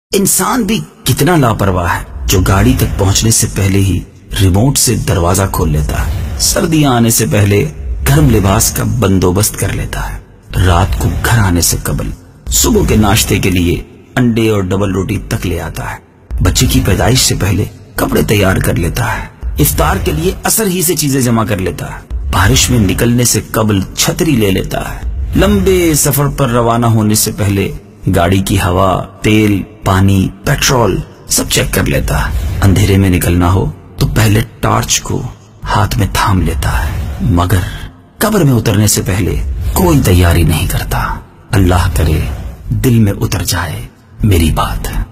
इंसान भी कितना लापरवाह है जो गाड़ी तक पहुंचने से पहले ही रिमोट से दरवाजा खोल लेता है, सर्दियां आने से पहले गर्म लिबास का बंदोबस्त कर लेता है, रात को घर आने से कबल सुबह के नाश्ते के लिए अंडे और डबल रोटी तक ले आता है, बच्चे की पैदाइश से पहले कपड़े तैयार कर लेता है, इफ्तार के लिए असर ही से चीजें जमा कर लेता है, बारिश में निकलने से कबल छतरी ले लेता है, लंबे सफर पर रवाना होने से पहले गाड़ी की हवा, तेल, पानी, पेट्रोल सब चेक कर लेता है, अंधेरे में निकलना हो तो पहले टॉर्च को हाथ में थाम लेता है, मगर कब्र में उतरने से पहले कोई तैयारी नहीं करता। अल्लाह करे दिल में उतर जाए मेरी बात।